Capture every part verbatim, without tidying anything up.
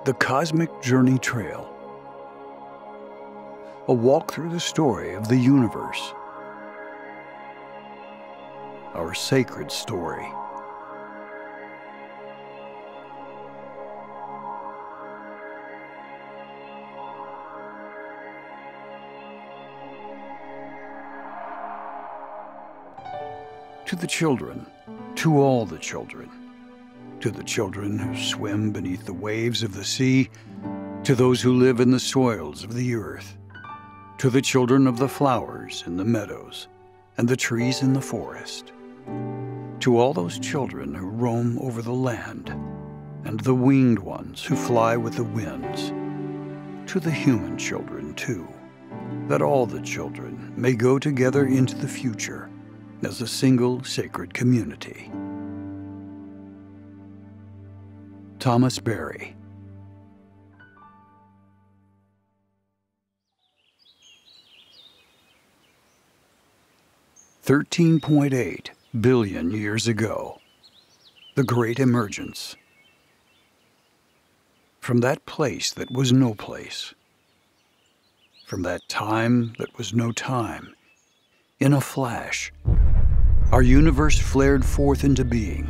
The Cosmic Journey Trail. A walk through the story of the universe. Our sacred story. To the children, to all the children, to the children who swim beneath the waves of the sea, to those who live in the soils of the earth, to the children of the flowers in the meadows and the trees in the forest, to all those children who roam over the land and the winged ones who fly with the winds, to the human children too, that all the children may go together into the future as a single sacred community. Thomas Berry. thirteen point eight billion years ago, the Great Emergence. From that place that was no place, from that time that was no time, in a flash, our universe flared forth into being.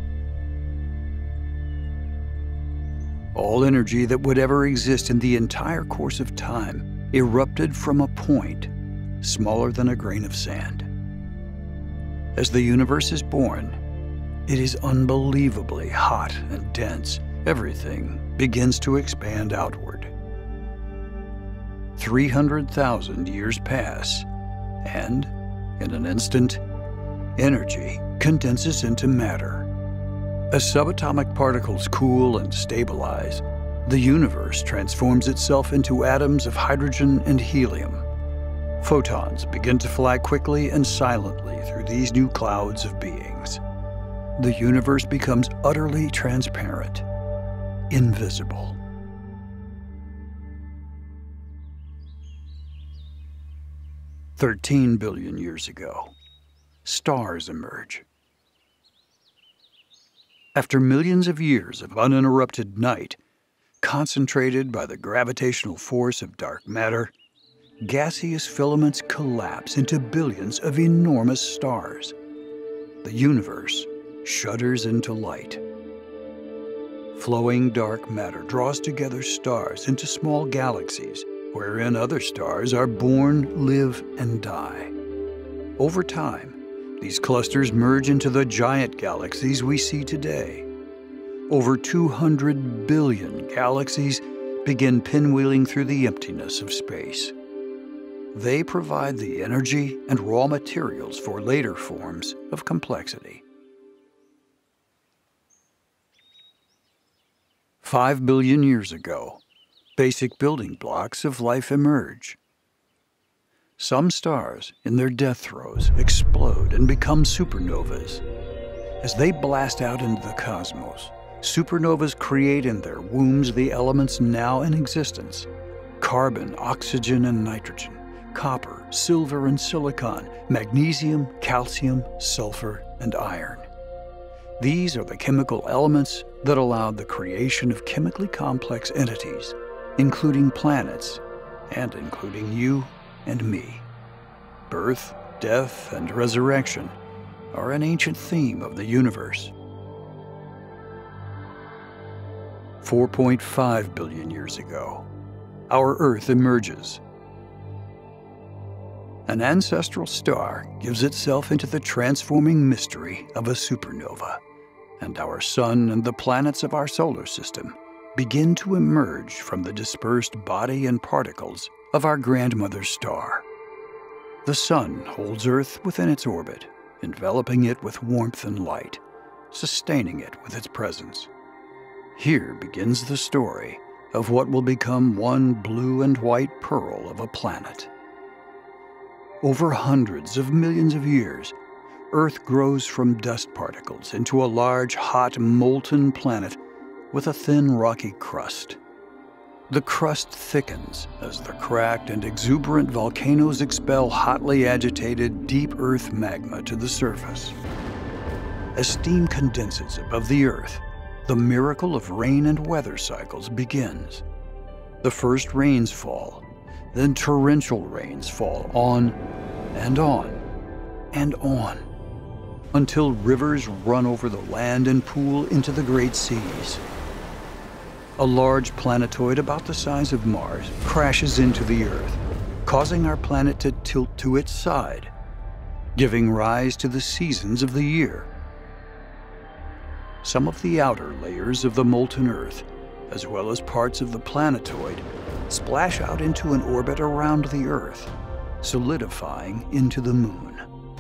All energy that would ever exist in the entire course of time erupted from a point smaller than a grain of sand. As the universe is born, it is unbelievably hot and dense. Everything begins to expand outward. three hundred thousand years pass, and, in an instant, energy condenses into matter. As subatomic particles cool and stabilize, the universe transforms itself into atoms of hydrogen and helium. Photons begin to fly quickly and silently through these new clouds of beings. The universe becomes utterly transparent, invisible. Thirteen billion years ago, stars emerge. After millions of years of uninterrupted night, concentrated by the gravitational force of dark matter, gaseous filaments collapse into billions of enormous stars. The universe shudders into light. Flowing dark matter draws together stars into small galaxies, wherein other stars are born, live, and die. Over time, these clusters merge into the giant galaxies we see today. Over two hundred billion galaxies begin pinwheeling through the emptiness of space. They provide the energy and raw materials for later forms of complexity. Five billion years ago, basic building blocks of life emerge. Some stars, in their death throes, explode and become supernovas. As they blast out into the cosmos, supernovas create in their wombs the elements now in existence: carbon, oxygen, and nitrogen, copper, silver, and silicon, magnesium, calcium, sulfur, and iron. These are the chemical elements that allowed the creation of chemically complex entities, including planets, and including you and me. Birth, death, and resurrection are an ancient theme of the universe. four point five billion years ago, our Earth emerges. An ancestral star gives itself into the transforming mystery of a supernova, and our Sun and the planets of our solar system begin to emerge from the dispersed body and particles of our grandmother star. The Sun holds Earth within its orbit, enveloping it with warmth and light, sustaining it with its presence. Here begins the story of what will become one blue and white pearl of a planet. Over hundreds of millions of years, Earth grows from dust particles into a large, hot, molten planet with a thin, rocky crust. The crust thickens as the cracked and exuberant volcanoes expel hotly agitated, deep Earth magma to the surface. As steam condenses above the Earth, the miracle of rain and weather cycles begins. The first rains fall, then torrential rains fall on and on and on, until rivers run over the land and pool into the great seas. A large planetoid about the size of Mars crashes into the Earth, causing our planet to tilt to its side, giving rise to the seasons of the year. Some of the outer layers of the molten Earth, as well as parts of the planetoid, splash out into an orbit around the Earth, solidifying into the Moon.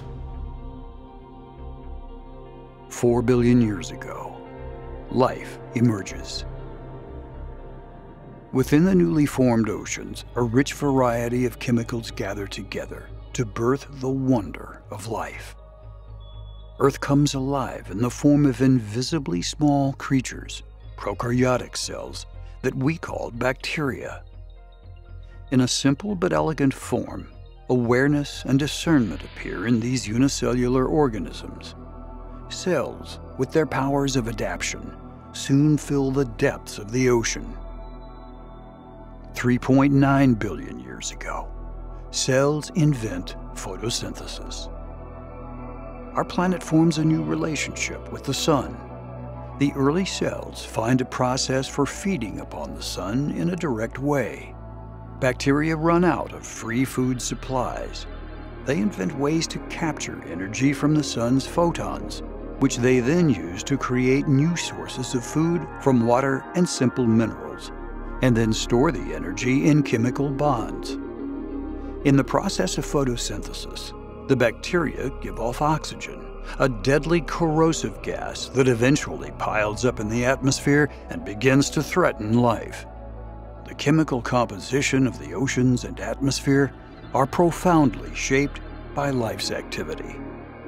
Four billion years ago, life emerges. Within the newly formed oceans, a rich variety of chemicals gather together to birth the wonder of life. Earth comes alive in the form of invisibly small creatures, prokaryotic cells, that we called bacteria. In a simple but elegant form, awareness and discernment appear in these unicellular organisms. Cells, with their powers of adaptation, soon fill the depths of the ocean. three point nine billion years ago, cells invent photosynthesis. Our planet forms a new relationship with the sun. The early cells find a process for feeding upon the sun in a direct way. Bacteria run out of free food supplies. They invent ways to capture energy from the sun's photons, which they then use to create new sources of food from water and simple minerals, and then store the energy in chemical bonds. In the process of photosynthesis, the bacteria give off oxygen, a deadly corrosive gas that eventually piles up in the atmosphere and begins to threaten life. The chemical composition of the oceans and atmosphere are profoundly shaped by life's activity.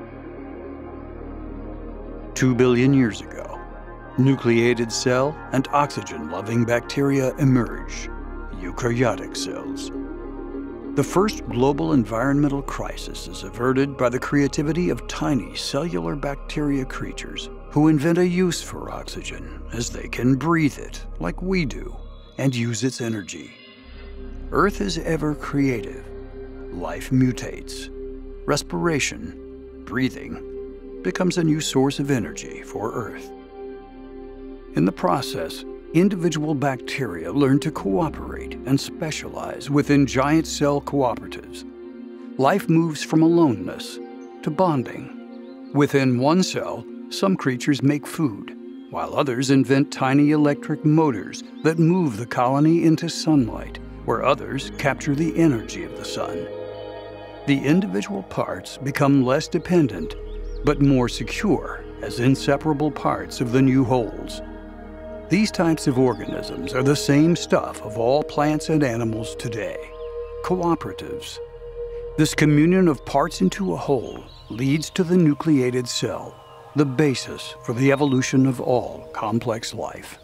Two billion years ago, nucleated cell and oxygen-loving bacteria emerge, eukaryotic cells. The first global environmental crisis is averted by the creativity of tiny cellular bacteria creatures who invent a use for oxygen, as they can breathe it like we do and use its energy. Earth is ever creative. Life mutates. Respiration, breathing, becomes a new source of energy for Earth. In the process, individual bacteria learn to cooperate and specialize within giant cell cooperatives. Life moves from aloneness to bonding. Within one cell, some creatures make food, while others invent tiny electric motors that move the colony into sunlight, where others capture the energy of the sun. The individual parts become less dependent, but more secure as inseparable parts of the new wholes. These types of organisms are the same stuff of all plants and animals today, cooperatives. This communion of parts into a whole leads to the nucleated cell, the basis for the evolution of all complex life.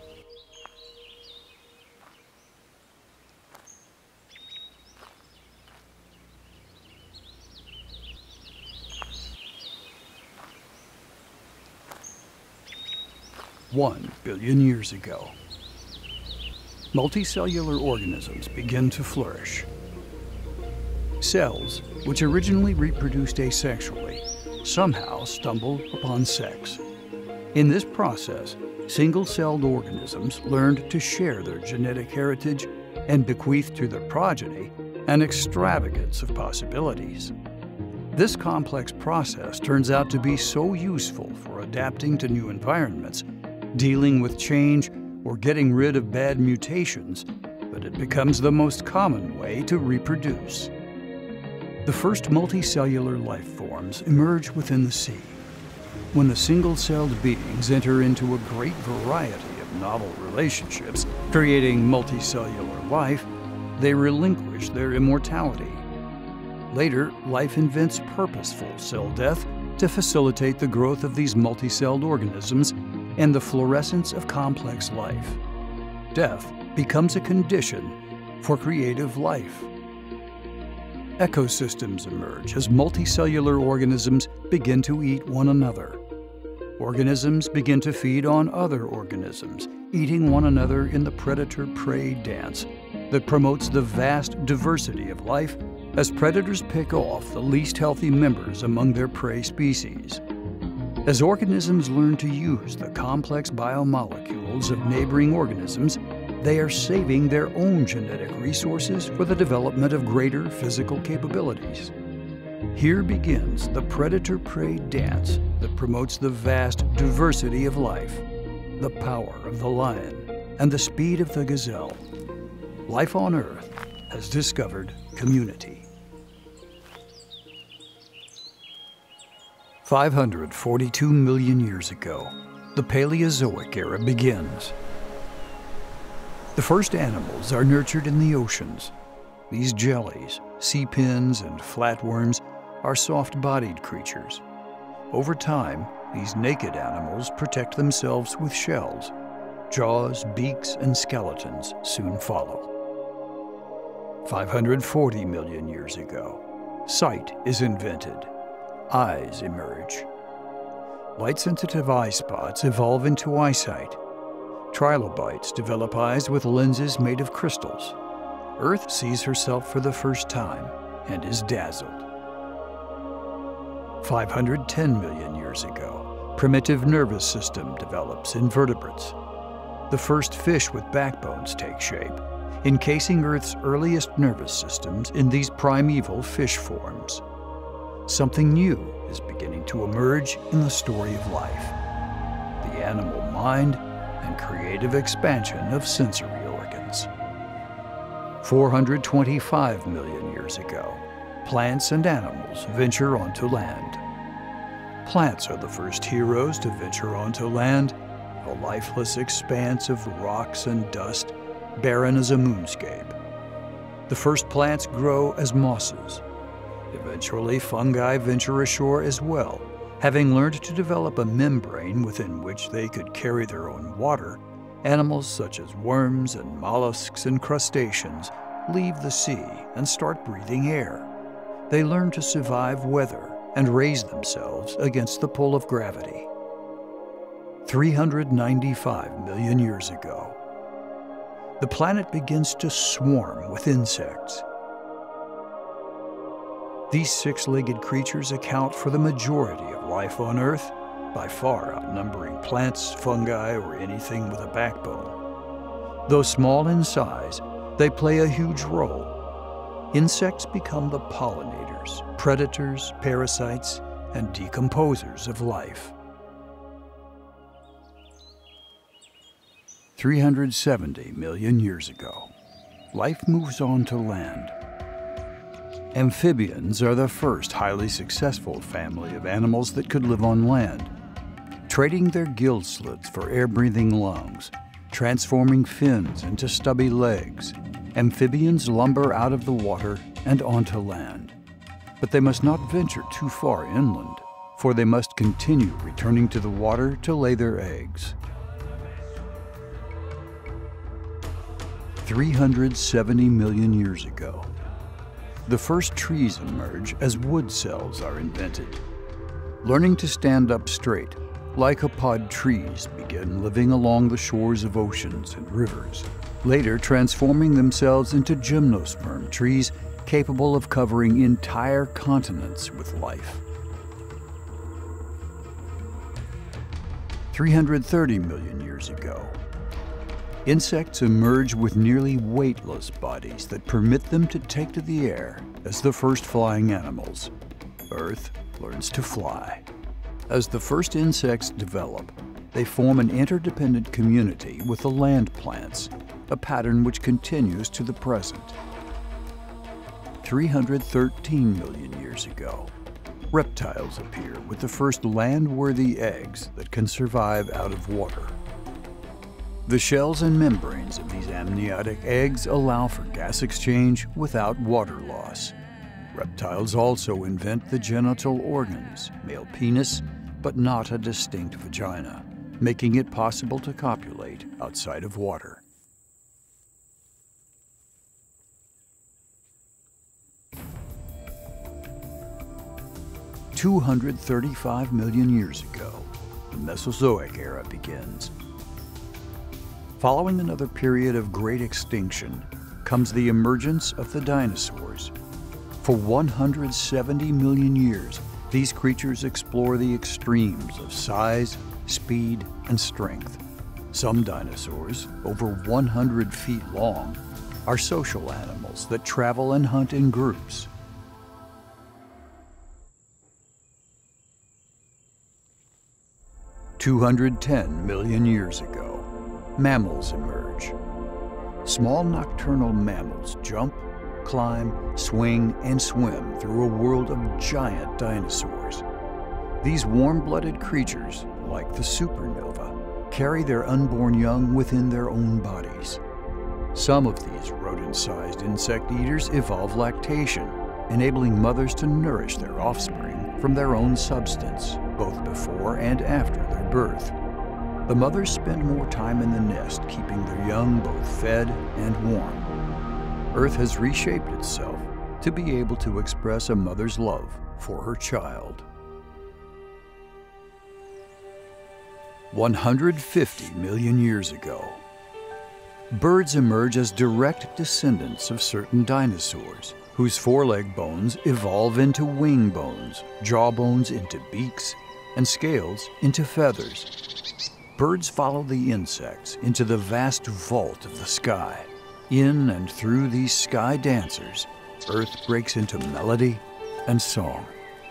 One billion years ago, multicellular organisms begin to flourish. Cells, which originally reproduced asexually, somehow stumble upon sex. In this process, single-celled organisms learned to share their genetic heritage and bequeath to their progeny an extravagance of possibilities. This complex process turns out to be so useful for adapting to new environments, dealing with change, or getting rid of bad mutations, that it becomes the most common way to reproduce. The first multicellular life forms emerge within the sea. When the single-celled beings enter into a great variety of novel relationships, creating multicellular life, they relinquish their immortality. Later, life invents purposeful cell death to facilitate the growth of these multicelled organisms and the fluorescence of complex life. Death becomes a condition for creative life. Ecosystems emerge as multicellular organisms begin to eat one another. Organisms begin to feed on other organisms, eating one another in the predator-prey dance that promotes the vast diversity of life as predators pick off the least healthy members among their prey species. As organisms learn to use the complex biomolecules of neighboring organisms, they are saving their own genetic resources for the development of greater physical capabilities. Here begins the predator-prey dance that promotes the vast diversity of life, the power of the lion, and the speed of the gazelle. Life on Earth has discovered community. five hundred forty-two million years ago, the Paleozoic era begins. The first animals are nurtured in the oceans. These jellies, sea pins, and flatworms are soft-bodied creatures. Over time, these naked animals protect themselves with shells. Jaws, beaks, and skeletons soon follow. five hundred forty million years ago, sight is invented. Eyes emerge. Light-sensitive eye spots evolve into eyesight. Trilobites develop eyes with lenses made of crystals. Earth sees herself for the first time and is dazzled. five hundred ten million years ago, primitive nervous system develops in vertebrates. The first fish with backbones take shape, encasing Earth's earliest nervous systems in these primeval fish forms. Something new is beginning to emerge in the story of life: the animal mind and creative expansion of sensory organs. four hundred twenty-five million years ago, plants and animals venture onto land. Plants are the first heroes to venture onto land, a lifeless expanse of rocks and dust, barren as a moonscape. The first plants grow as mosses. Eventually, fungi venture ashore as well. Having learned to develop a membrane within which they could carry their own water, animals such as worms and mollusks and crustaceans leave the sea and start breathing air. They learn to survive weather and raise themselves against the pull of gravity. three hundred ninety-five million years ago, the planet begins to swarm with insects. These six-legged creatures account for the majority of life on Earth, by far outnumbering plants, fungi, or anything with a backbone. Though small in size, they play a huge role. Insects become the pollinators, predators, parasites, and decomposers of life. three hundred seventy million years ago, life moves on to land. Amphibians are the first highly successful family of animals that could live on land. Trading their gill slits for air-breathing lungs, transforming fins into stubby legs, amphibians lumber out of the water and onto land. But they must not venture too far inland, for they must continue returning to the water to lay their eggs. three hundred seventy million years ago, the first trees emerge as wood cells are invented. Learning to stand up straight, lycopod trees begin living along the shores of oceans and rivers, later transforming themselves into gymnosperm trees capable of covering entire continents with life. three hundred thirty million years ago, insects emerge with nearly weightless bodies that permit them to take to the air as the first flying animals. Earth learns to fly. As the first insects develop, they form an interdependent community with the land plants, a pattern which continues to the present. three hundred thirteen million years ago, reptiles appear with the first land-worthy eggs that can survive out of water. The shells and membranes of these amniotic eggs allow for gas exchange without water loss. Reptiles also invent the genital organs, male penis, but not a distinct vagina, making it possible to copulate outside of water. two hundred thirty-five million years ago, the Mesozoic era begins. Following another period of great extinction comes the emergence of the dinosaurs. For one hundred seventy million years, these creatures explore the extremes of size, speed, and strength. Some dinosaurs, over one hundred feet long, are social animals that travel and hunt in groups. two hundred ten million years ago, mammals emerge. Small nocturnal mammals jump, climb, swing, and swim through a world of giant dinosaurs. These warm-blooded creatures, like the supernova, carry their unborn young within their own bodies. Some of these rodent-sized insect eaters evolve lactation, enabling mothers to nourish their offspring from their own substance, both before and after their birth. The mothers spend more time in the nest, keeping their young both fed and warm. Earth has reshaped itself to be able to express a mother's love for her child. one hundred fifty million years ago, birds emerge as direct descendants of certain dinosaurs, whose foreleg bones evolve into wing bones, jaw bones into beaks, and scales into feathers. Birds follow the insects into the vast vault of the sky. In and through these sky dancers, Earth breaks into melody and song.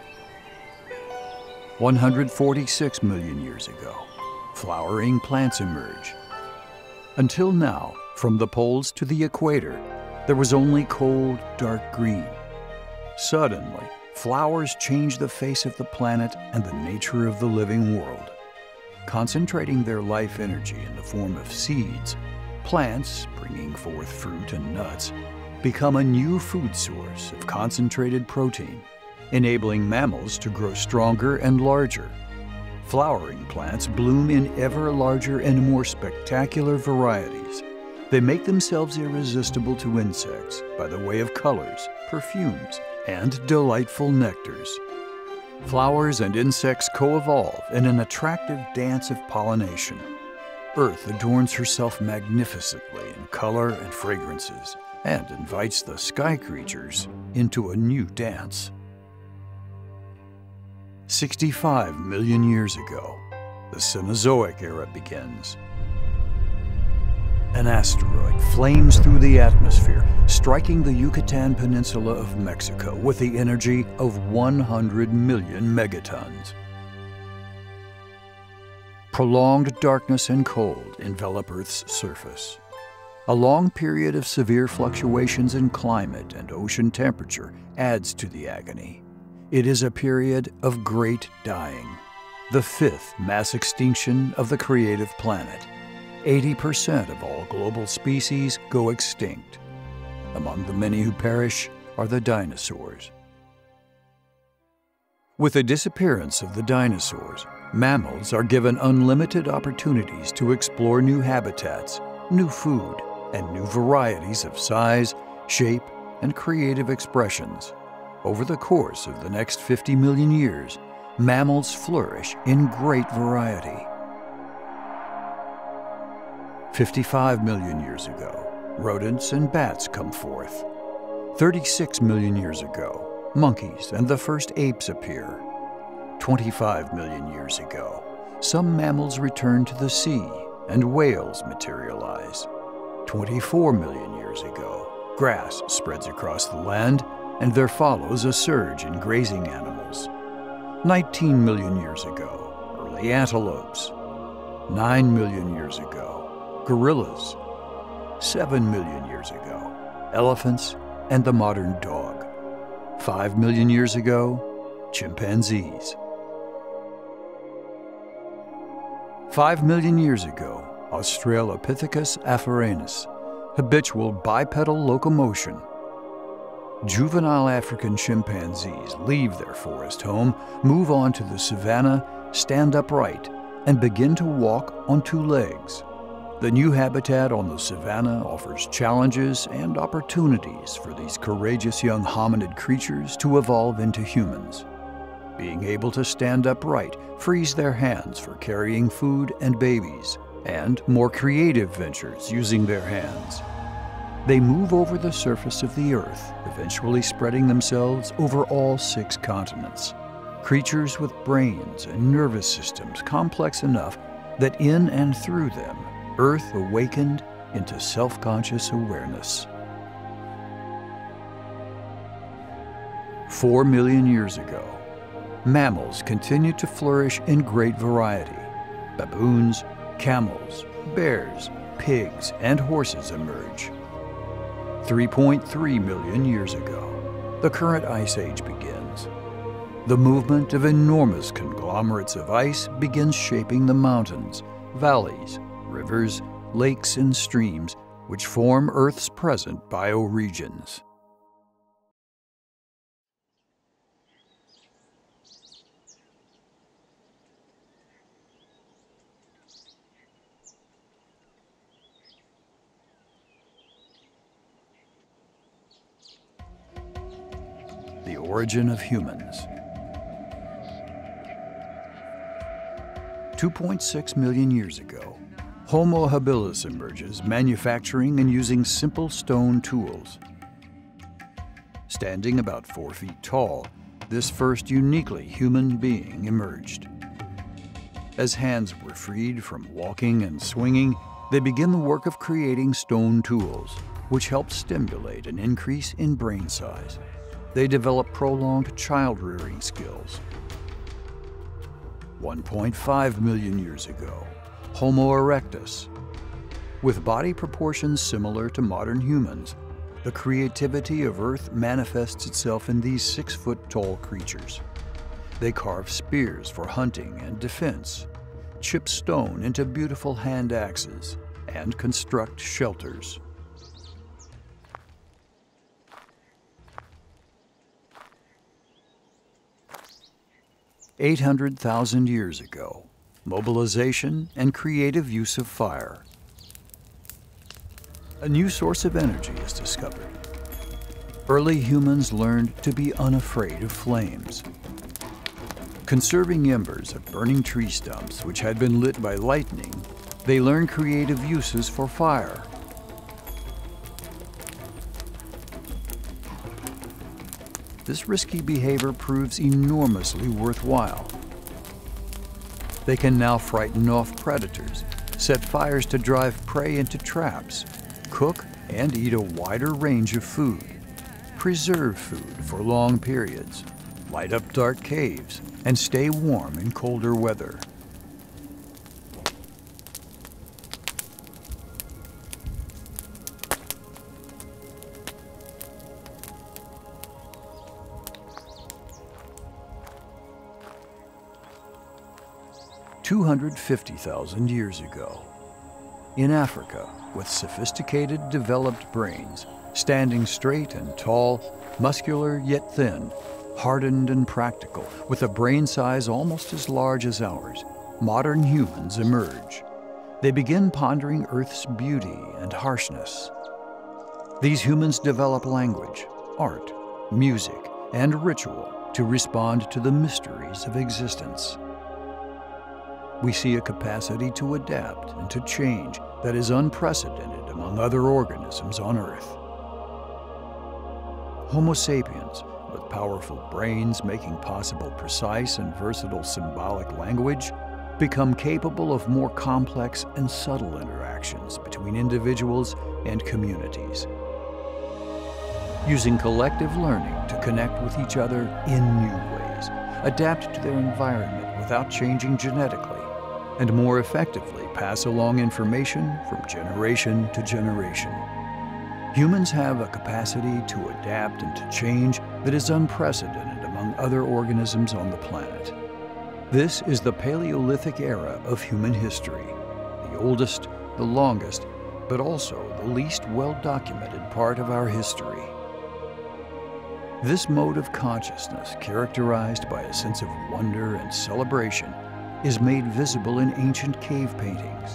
one hundred forty-six million years ago, flowering plants emerge. Until now, from the poles to the equator, there was only cold, dark green. Suddenly, flowers change the face of the planet and the nature of the living world. Concentrating their life energy in the form of seeds, plants, bringing forth fruit and nuts, become a new food source of concentrated protein, enabling mammals to grow stronger and larger. Flowering plants bloom in ever larger and more spectacular varieties. They make themselves irresistible to insects by the way of colors, perfumes, and delightful nectars. Flowers and insects co-evolve in an attractive dance of pollination. Earth adorns herself magnificently in color and fragrances and invites the sky creatures into a new dance. sixty-five million years ago, the Cenozoic era begins. An asteroid flames through the atmosphere, striking the Yucatan Peninsula of Mexico with the energy of one hundred million megatons. Prolonged darkness and cold envelop Earth's surface. A long period of severe fluctuations in climate and ocean temperature adds to the agony. It is a period of great dying, the fifth mass extinction of the creative planet. eighty percent of all global species go extinct. Among the many who perish are the dinosaurs. With the disappearance of the dinosaurs, mammals are given unlimited opportunities to explore new habitats, new food, and new varieties of size, shape, and creative expressions. Over the course of the next fifty million years, mammals flourish in great variety. fifty-five million years ago, rodents and bats come forth. thirty-six million years ago, monkeys and the first apes appear. twenty-five million years ago, some mammals return to the sea and whales materialize. twenty-four million years ago, grass spreads across the land and there follows a surge in grazing animals. nineteen million years ago, early antelopes. nine million years ago, gorillas. seven million years ago, elephants and the modern dog. five million years ago, chimpanzees. five million years ago, Australopithecus afarenus, habitual bipedal locomotion. Juvenile African chimpanzees leave their forest home, move on to the savanna, stand upright, and begin to walk on two legs. The new habitat on the savanna offers challenges and opportunities for these courageous young hominid creatures to evolve into humans. being able to stand upright frees their hands for carrying food and babies, and more creative ventures using their hands. They move over the surface of the Earth, eventually spreading themselves over all six continents. Creatures with brains and nervous systems complex enough that in and through them, Earth awakened into self-conscious awareness. Four million years ago, mammals continued to flourish in great variety. Baboons, camels, bears, pigs, and horses emerge. three point three million years ago, the current ice age begins. The movement of enormous conglomerates of ice begins shaping the mountains, valleys, rivers, lakes, and streams which form Earth's present bioregions. The origin of humans. two point six million years ago, Homo habilis emerges, manufacturing and using simple stone tools. Standing about four feet tall, this first uniquely human being emerged. As hands were freed from walking and swinging, they begin the work of creating stone tools, which help stimulate an increase in brain size. They develop prolonged child-rearing skills. one point five million years ago, Homo erectus. With body proportions similar to modern humans, the creativity of Earth manifests itself in these six-foot-tall creatures. They carve spears for hunting and defense, chip stone into beautiful hand axes, and construct shelters. eight hundred thousand years ago, mobilization and creative use of fire. A new source of energy is discovered. Early humans learned to be unafraid of flames. Conserving embers of burning tree stumps which had been lit by lightning, they learned creative uses for fire. This risky behavior proves enormously worthwhile. They can now frighten off predators, set fires to drive prey into traps, cook and eat a wider range of food, preserve food for long periods, light up dark caves, and stay warm in colder weather. two hundred fifty thousand years ago, in Africa, with sophisticated, developed brains, standing straight and tall, muscular yet thin, hardened and practical, with a brain size almost as large as ours, modern humans emerge. They begin pondering Earth's beauty and harshness. These humans develop language, art, music, and ritual to respond to the mysteries of existence. We see a capacity to adapt and to change that is unprecedented among other organisms on Earth. Homo sapiens, with powerful brains making possible precise and versatile symbolic language, become capable of more complex and subtle interactions between individuals and communities. Using collective learning to connect with each other in new ways, adapt to their environment without changing genetically, and more effectively pass along information from generation to generation. Humans have a capacity to adapt and to change that is unprecedented among other organisms on the planet. This is the Paleolithic era of human history, the oldest, the longest, but also the least well-documented part of our history. This mode of consciousness, characterized by a sense of wonder and celebration, is made visible in ancient cave paintings.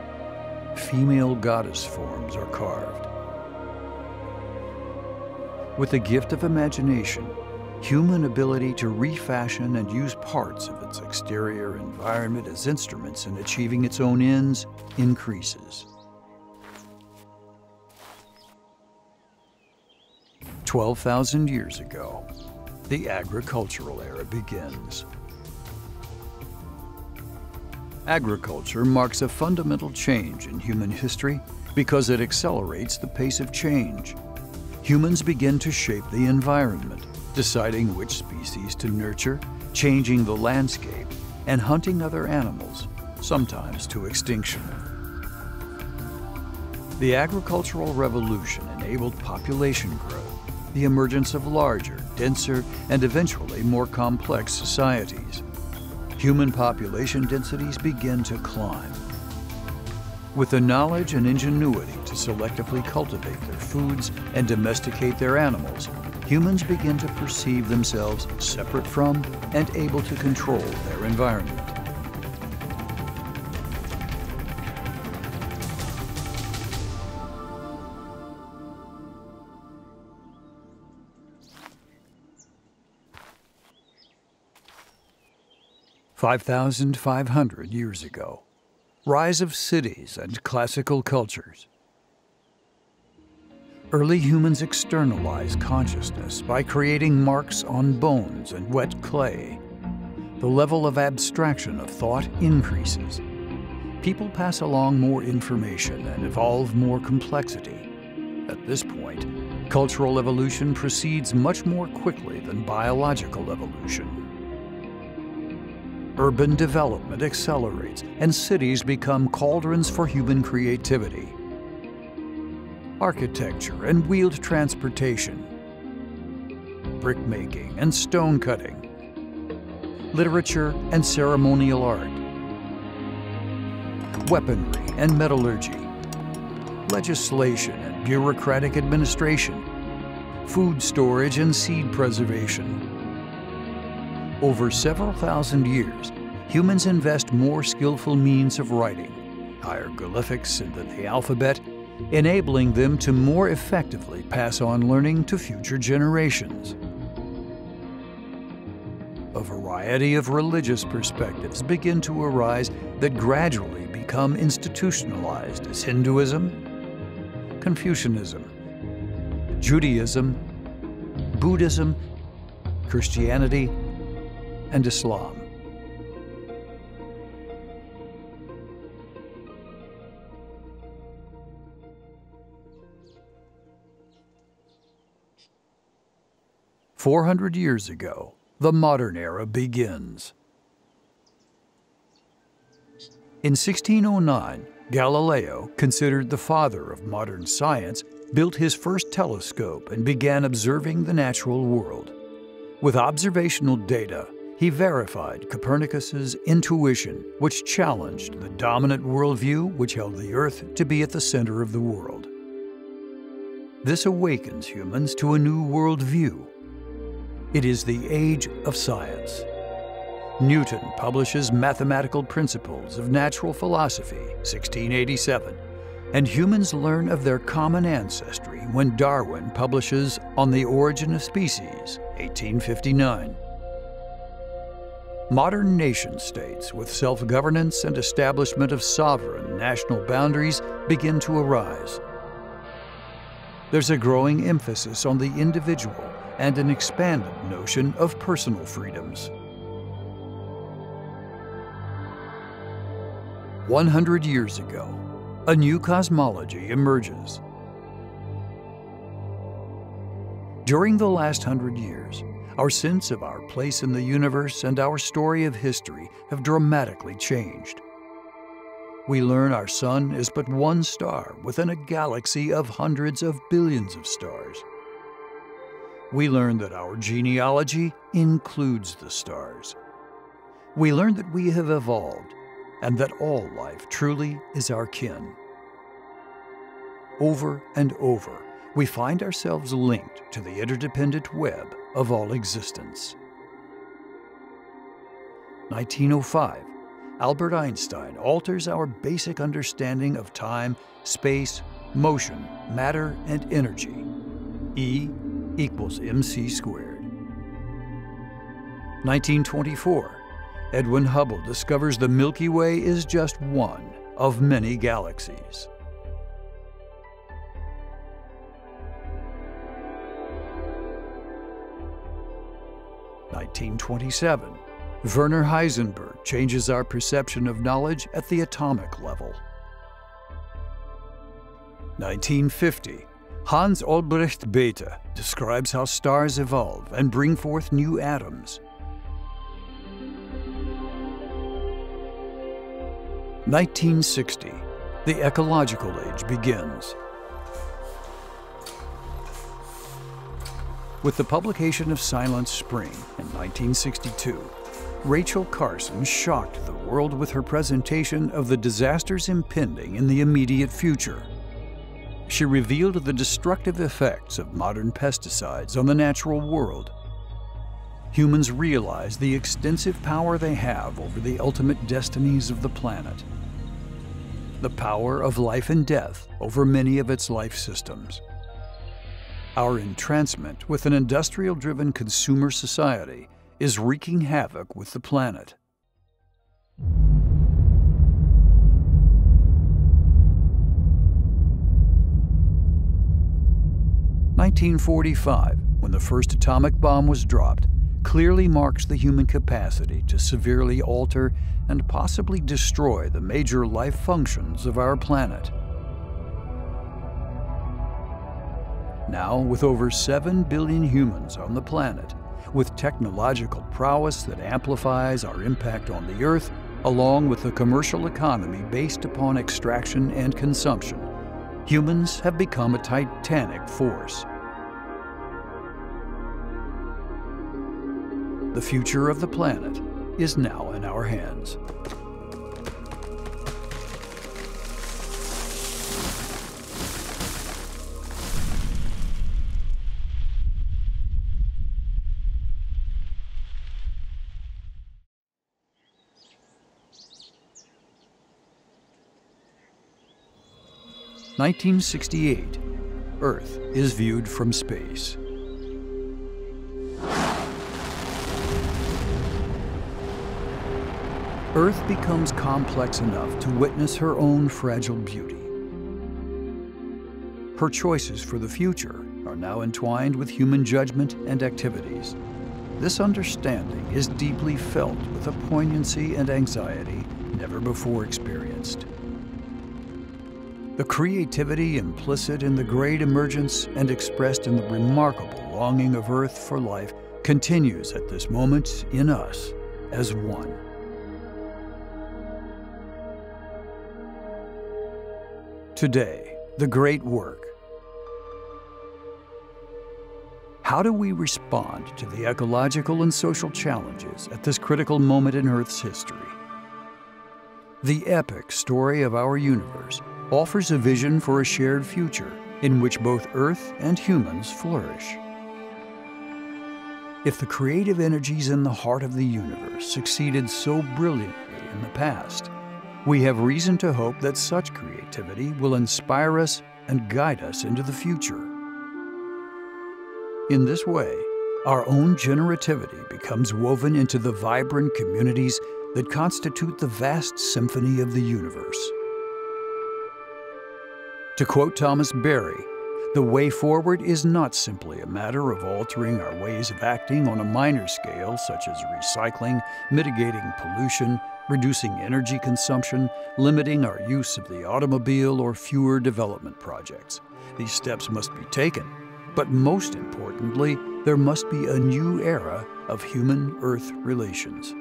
Female goddess forms are carved. With the gift of imagination, human ability to refashion and use parts of its exterior environment as instruments in achieving its own ends increases. twelve thousand years ago, the agricultural era begins. Agriculture marks a fundamental change in human history because it accelerates the pace of change. Humans begin to shape the environment, deciding which species to nurture, changing the landscape, and hunting other animals, sometimes to extinction. The agricultural revolution enabled population growth, the emergence of larger, denser, and eventually more complex societies. Human population densities begin to climb. With the knowledge and ingenuity to selectively cultivate their foods and domesticate their animals, humans begin to perceive themselves separate from and able to control their environment. five thousand five hundred years ago. Rise of cities and classical cultures. Early humans externalize consciousness by creating marks on bones and wet clay. The level of abstraction of thought increases. People pass along more information and evolve more complexity. At this point, cultural evolution proceeds much more quickly than biological evolution. Urban development accelerates, and cities become cauldrons for human creativity. Architecture and wheeled transportation, brickmaking and stone cutting, literature and ceremonial art, weaponry and metallurgy, legislation and bureaucratic administration, food storage and seed preservation. Over several thousand years, humans invest more skillful means of writing, hieroglyphics into the alphabet, enabling them to more effectively pass on learning to future generations. A variety of religious perspectives begin to arise that gradually become institutionalized as Hinduism, Confucianism, Judaism, Buddhism, Christianity, and Islam. Four hundred years ago, the modern era begins. In sixteen oh nine, Galileo, considered the father of modern science, built his first telescope and began observing the natural world. With observational data, he verified Copernicus's intuition, which challenged the dominant worldview which held the Earth to be at the center of the world. This awakens humans to a new worldview. It is the age of science. Newton publishes Mathematical Principles of Natural Philosophy, sixteen eighty-seven, and humans learn of their common ancestry when Darwin publishes On the Origin of Species, eighteen fifty-nine. Modern nation-states with self-governance and establishment of sovereign national boundaries begin to arise. There's a growing emphasis on the individual and an expanded notion of personal freedoms. one hundred years ago, a new cosmology emerges. During the last hundred years, our sense of our place in the universe and our story of history have dramatically changed. We learn our sun is but one star within a galaxy of hundreds of billions of stars. We learn that our genealogy includes the stars. We learn that we have evolved and that all life truly is our kin. Over and over, we find ourselves linked to the interdependent web of all existence. nineteen oh five, Albert Einstein alters our basic understanding of time, space, motion, matter, and energy. E equals mc squared. nineteen twenty-four, Edwin Hubble discovers the Milky Way is just one of many galaxies. nineteen twenty-seven, Werner Heisenberg changes our perception of knowledge at the atomic level. nineteen fifty, Hans Albrecht Bethe describes how stars evolve and bring forth new atoms. nineteen sixty, the ecological age begins. With the publication of Silent Spring in nineteen sixty-two, Rachel Carson shocked the world with her presentation of the disasters impending in the immediate future. She revealed the destructive effects of modern pesticides on the natural world. Humans realize the extensive power they have over the ultimate destinies of the planet. The power of life and death over many of its life systems. Our entrancement with an industrial-driven consumer society is wreaking havoc with the planet. nineteen forty-five, when the first atomic bomb was dropped, clearly marks the human capacity to severely alter and possibly destroy the major life functions of our planet. Now, with over seven billion humans on the planet, with technological prowess that amplifies our impact on the Earth, along with a commercial economy based upon extraction and consumption, humans have become a titanic force. The future of the planet is now in our hands. nineteen sixty-eight, Earth is viewed from space. Earth becomes complex enough to witness her own fragile beauty. Her choices for the future are now entwined with human judgment and activities. This understanding is deeply felt with a poignancy and anxiety never before experienced. The creativity implicit in the great emergence and expressed in the remarkable longing of Earth for life continues at this moment in us as one. Today, the great work. How do we respond to the ecological and social challenges at this critical moment in Earth's history? The epic story of our universe offers a vision for a shared future in which both Earth and humans flourish. If the creative energies in the heart of the universe succeeded so brilliantly in the past, we have reason to hope that such creativity will inspire us and guide us into the future. In this way, our own generativity becomes woven into the vibrant communities that constitute the vast symphony of the universe. To quote Thomas Berry, the way forward is not simply a matter of altering our ways of acting on a minor scale, such as recycling, mitigating pollution, reducing energy consumption, limiting our use of the automobile, or fewer development projects. These steps must be taken, but most importantly, there must be a new era of human-Earth relations.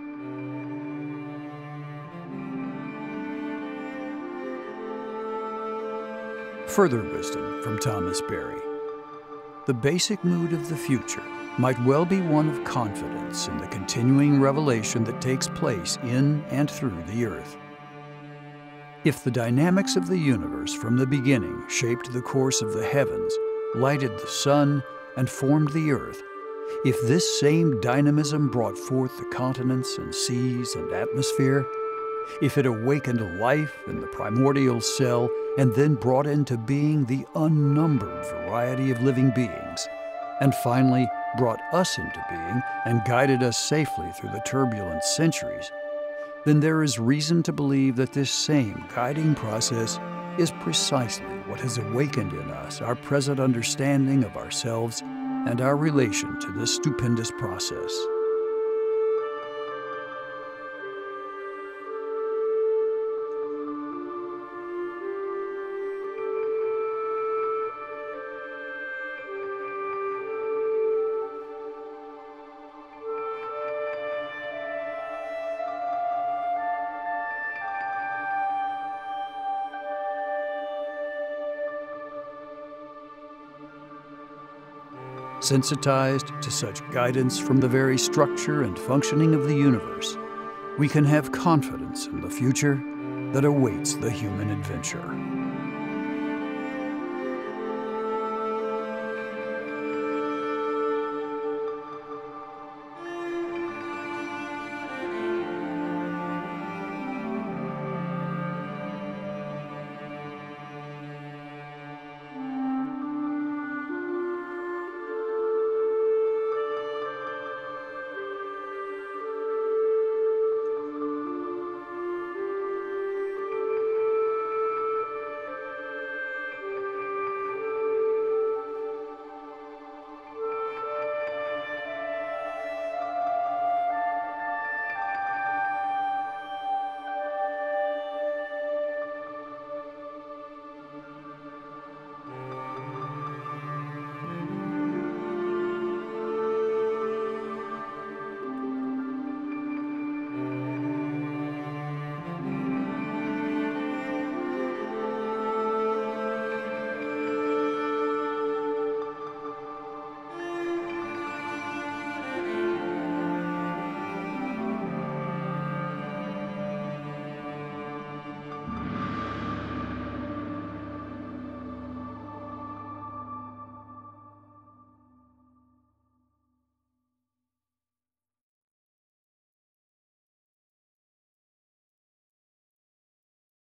Further wisdom from Thomas Berry. The basic mood of the future might well be one of confidence in the continuing revelation that takes place in and through the Earth. If the dynamics of the universe from the beginning shaped the course of the heavens, lighted the sun, and formed the Earth, if this same dynamism brought forth the continents and seas and atmosphere, if it awakened life in the primordial cell and then brought into being the unnumbered variety of living beings, and finally brought us into being and guided us safely through the turbulent centuries, then there is reason to believe that this same guiding process is precisely what has awakened in us our present understanding of ourselves and our relation to this stupendous process. Sensitized to such guidance from the very structure and functioning of the universe, we can have confidence in the future that awaits the human adventure.